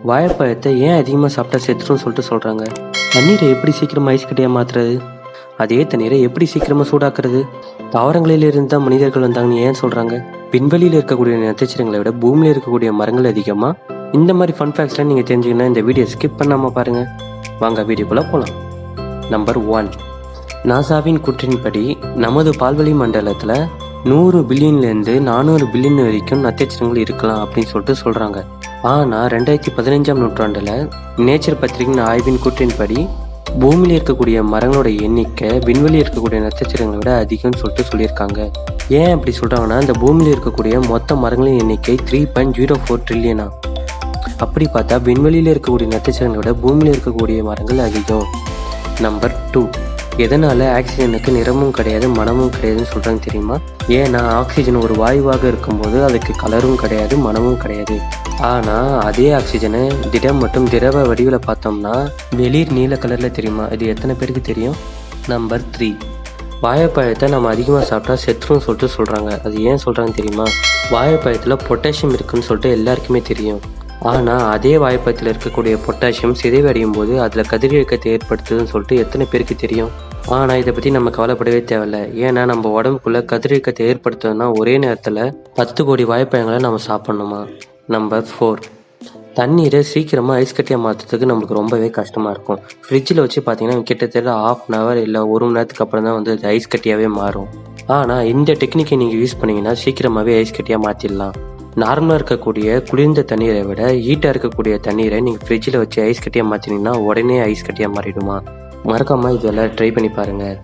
வாழைப்பழத்தை ஏன் அதிகமாக சாப்பிட்டா செத்துருன்னு சொல்லிட்டு சொல்கிறாங்க. தண்ணீரை எப்படி சீக்கிரமாக ஐஸ் கட்டியாக மாற்றுறது? அதே தண்ணீரை எப்படி சீக்கிரமாக சூடாக்குறது? தாவரங்களிலிருந்து தான் மனிதர்கள் வந்தாங்கன்னு ஏன் சொல்கிறாங்க? விண்வெளியில் இருக்கக்கூடிய நட்சத்திரங்களை விட பூமியில் இருக்கக்கூடிய மரங்கள் அதிகமாக? இந்த மாதிரி ஃபன் ஃபேக்ட்ஸ்லாம் நீங்கள் தெரிஞ்சுக்கணும்னா இந்த வீடியோ ஸ்கிப் பண்ணாமல் பாருங்கள். வாங்க வீடியோக்குள்ளே போகலாம். நம்பர் 1. நாசாவின் கூற்றின்படி நமது பால்வெளி மண்டலத்தில் 100 பில்லியன்லேருந்து 400 பில்லியன் வரைக்கும் நட்சத்திரங்கள் இருக்கலாம் அப்படின்னு சொல்லிட்டு சொல்கிறாங்க. ஆனால் 2015ஆம் நூற்றாண்டில் நேச்சர் பத்திரிகையின் ஆய்வின் கூற்றின்படி பூமியில் இருக்கக்கூடிய மரங்களோட எண்ணிக்கை விண்வெளியில் இருக்கக்கூடிய நட்சத்திரங்களை விட அதிகம்னு சொல்லிட்டு சொல்லியிருக்காங்க. ஏன் அப்படி சொல்கிறாங்கன்னா, இந்த பூமியில் இருக்கக்கூடிய மொத்த மரங்களின் எண்ணிக்கை 3.04 ட்ரில்லியனா. அப்படி பார்த்தா விண்வெளியில் இருக்கக்கூடிய நட்சத்திரங்களை விட பூமியில் இருக்கக்கூடிய மரங்கள் அதிகம். நம்பர் 2. எதனால் ஆக்சிஜனுக்கு நிறமும் கிடையாது மனமும் கிடையாதுன்னு சொல்கிறாங்க தெரியுமா? ஏன்னா ஆக்சிஜன் ஒரு வாயுவாக இருக்கும்போது அதுக்கு கலரும் கிடையாது மனமும் கிடையாது. ஆனால் அதே ஆக்சிஜனை திடம் மற்றும் திரவ வடிவில் பார்த்தோம்னா வெளிர் நீல கலரில் தெரியுமா? இது எத்தனை பேருக்கு தெரியும்? நம்பர் 3. வாழைப்பழத்தை நம்ம அதிகமாக சாப்பிட்டா செத்துருன்னு சொல்லிட்டு சொல்கிறாங்க. அது ஏன் சொல்கிறாங்க தெரியுமா? வாழைப்பழத்தில் பொட்டாசியம் இருக்குன்னு சொல்லிட்டு எல்லாருக்குமே தெரியும். ஆனால் அதே வாழைப்பழத்தில் இருக்கக்கூடிய பொட்டாசியம் சிதைவடையும் போது அதில் கதிரியக்கத்தை ஏற்படுத்துதுன்னு சொல்லிட்டு எத்தனை பேருக்கு தெரியும்? ஆனால் இதை பற்றி நம்ம கவலைப்படவே தேவையில்லை. ஏன்னா நம்ம உடம்புக்குள்ளே கதிரியக்கத்தை ஏற்படுத்தணும்னா ஒரே நேரத்தில் 10 கோடி வாழைப்பழங்களை நம்ம சாப்பிட்ணுமா? நம்பர் 4. தண்ணீரை சீக்கிரமாக ஐஸ் கட்டியாக மாற்றுறதுக்கு நம்மளுக்கு ரொம்பவே கஷ்டமாக இருக்கும். ஃப்ரிட்ஜில் வச்சு பார்த்தீங்கன்னா கிட்டத்தட்ட 1/2 hour இல்லை 1 மணி நேரத்துக்கு அப்புறம் தான் வந்து அது ஐஸ் கட்டியாகவே மாறும். ஆனால் இந்த டெக்னிக்கை நீங்கள் யூஸ் பண்ணிங்கன்னா சீக்கிரமாகவே ஐஸ் கட்டியாக மாற்றிடலாம். நார்மலாக இருக்கக்கூடிய குளிர்ந்த தண்ணீரை விட ஹீட்டாக இருக்கக்கூடிய தண்ணீரை நீங்கள் ஃப்ரிட்ஜில் வச்சு ஐஸ் கட்டியாக மாற்றினீங்கன்னா உடனே ஐஸ் கட்டியாக மாறிடுமா? மறக்காமல் இதெல்லாம் ட்ரை பண்ணி பாருங்கள்.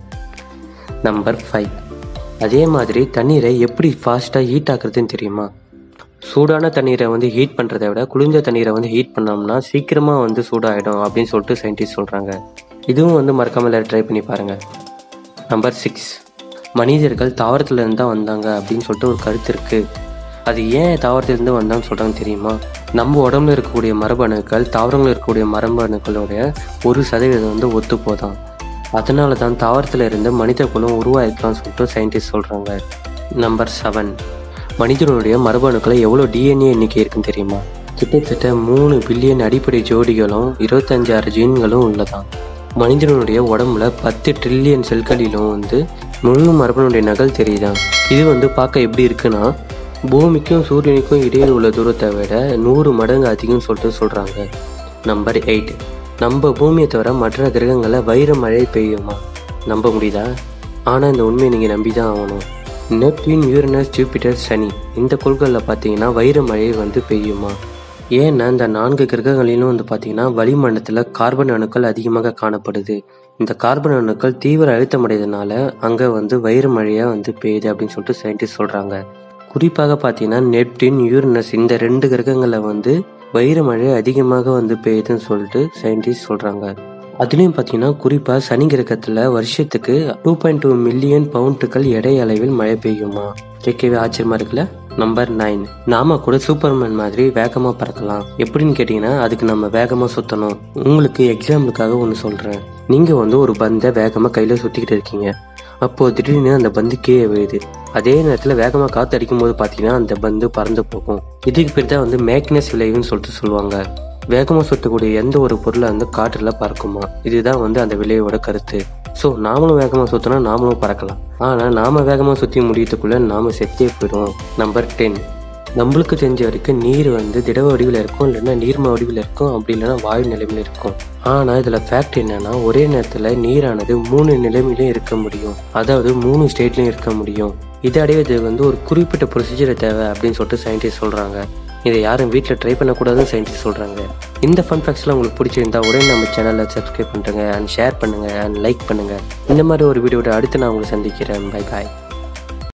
நம்பர் 5. அதே மாதிரி தண்ணீரை எப்படி ஃபாஸ்ட்டாக ஹீட் ஆக்குறதுன்னு தெரியுமா? சூடான தண்ணீரை வந்து ஹீட் பண்ணுறதை விட குளிர்ந்த தண்ணீரை வந்து ஹீட் பண்ணோம்னா சீக்கிரமாக வந்து சூடாகிடும் அப்படின்னு சொல்லிட்டு சயின்டிஸ்ட் சொல்கிறாங்க. இதுவும் வந்து மறக்காமல் ட்ரை பண்ணி பாருங்கள். நம்பர் 6. மனிதர்கள் தாவரத்துலேருந்து தான் வந்தாங்க அப்படின்னு சொல்லிட்டு ஒரு கருத்து இருக்குது. அது ஏன் தாவரத்திலிருந்து வந்தான்னு சொல்கிறாங்க தெரியுமா? நம்ம உடம்புல இருக்கக்கூடிய மரபணுக்கள் தாவரங்களில் இருக்கக்கூடிய மரபணுக்களோடைய 1% வந்து ஒத்து போதான். அதனால தான் தாவரத்தில் இருந்து மனித குலம் உருவாயிருக்கலாம்னு சொல்லிட்டு சயின்டிஸ்ட் சொல்கிறாங்க. நம்பர் 7. மனிதனுடைய மரபணுக்களை எவ்வளோ DNA எண்ணிக்கை இருக்குன்னு தெரியுமா? கிட்டத்தட்ட 3 பில்லியன் அடிப்படை ஜோடிகளும் 25,000 ஜீன்களும் உள்ளதான். மனிதனுடைய உடம்புல 10 ட்ரில்லியன் செல்களிலும் வந்து முழு மரபணுடைய நகல் தெரியுதான். இது வந்து பார்க்க எப்படி இருக்குன்னா பூமிக்கும் சூரியனுக்கும் இடையில் உள்ள தூரத்தை விட 100 மடங்கு அதிகம்னு சொல்லிட்டு சொல்கிறாங்க. நம்பர் 8. நம்ம பூமியை தவிர மற்ற கிரகங்களை வைர மழை பெய்யுமா? நம்ப முடியுதா? ஆனால் இந்த உண்மையை நீங்கள் நம்பி தான் ஆகணும். நெப்டியூன், யூரனஸ், ஜூபிட்டர், சனி இந்த கோள்களில் பார்த்தீங்கன்னா வைர மழை வந்து பெய்யுமா? ஏன்னா இந்த 4 கிரகங்களிலும் வந்து பார்த்தீங்கன்னா வளிமண்டலத்தில் கார்பன் அணுக்கள் அதிகமாக காணப்படுது. இந்த கார்பன் அணுக்கள் தீவிர அழுத்தமடைறதுனால அங்கே வந்து வைர மழையாக வந்து பெய்யுது அப்படின்னு சொல்லிட்டு சயின்டிஸ்ட் சொல்கிறாங்க. குறிப்பாக பார்த்தீங்கன்னா நெப்டியூன், யூரனஸ் இந்த 2 கிரகங்களில் வந்து வைர மழை அதிகமாக வந்து பெய்யுதுன்னு சொல்லிட்டு சயின்டிஸ்ட் சொல்கிறாங்க. அதுலேயும் பார்த்தீங்கன்னா குறிப்பாக சனி கிரகத்தில் வருஷத்துக்கு 2.2 மில்லியன் பவுண்டுகள் எடை அளவில் மழை பெய்யுமா? கேட்கவே ஆச்சரியமா இருக்குல்ல? நம்பர் 9. நாம கூட சூப்பர்மேன் மாதிரி வேகமாக பறக்கலாம். எப்படின்னு கேட்டிங்கன்னா அதுக்கு நம்ம வேகமாக சுற்றணும். உங்களுக்கு எக்ஸாம்பிளுக்காக ஒன்று சொல்கிறேன். நீங்கள் வந்து ஒரு பந்தை வேகமாக கையில் சுற்றிக்கிட்டு இருக்கீங்க. அப்போது திடீர்னு அந்த பந்து கீழே விழுது. அதே நேரத்தில் வேகமாக காற்று அடிக்கும் போது பார்த்தீங்கன்னா அந்த பந்து பறந்து போகும். இதுக்கு பேர் தான் வந்து மேக்னஸ் விளைவுன்னு சொல்லிட்டு சொல்லுவாங்க. வேகமாக சுற்றக்கூடிய எந்த ஒரு பொருளை வந்து காற்றில் பறக்குமா? இதுதான் வந்து அந்த விளைவோட கருத்து. ஸோ நாமளும் வேகமாக சுற்றினா நாமளும் பறக்கலாம். ஆனால் நாம் வேகமாக சுற்றி முடியறதுக்குள்ளே நாம் செத்தே போயிடுவோம். நம்பர் 10. நம்மளுக்கு தெரிஞ்ச வரைக்கும் நீர் வந்து திடவ வடிவில் இருக்கும், இல்லைன்னா நீர்ம வடிவில் இருக்கும், அப்படி இல்லைன்னா வாயு நிலைமையில் இருக்கும். ஆனால் இதில் ஃபேக்ட் என்னன்னா ஒரே நேரத்தில் நீரானது 3 நிலைமையிலையும் இருக்க முடியும். அதாவது 3 ஸ்டேட்லையும் இருக்க முடியும். இதை அடைவது வந்து ஒரு குறிப்பிட்ட ப்ரொசீஜரை தேவை அப்படின்னு சொல்லிட்டு சயின்டிஸ்ட் சொல்கிறாங்க. இதை யாரும் வீட்டில் ட்ரை பண்ணக்கூடாதுன்னு சயின்டிஸ்ட் சொல்கிறாங்க. இந்த ஃபன் ஃபேக்ட்ஸ்லாம் உங்களுக்கு பிடிச்சிருந்தா உடனே நம்ம சேனலை சப்ஸ்கிரைப் பண்ணுறேங்க, அண்ட் ஷேர் பண்ணுங்கள், அண்ட் லைக் பண்ணுங்கள். இந்த மாதிரி ஒரு வீடியோட அடுத்து நான் உங்களை சந்திக்கிறேன். பை பாய்.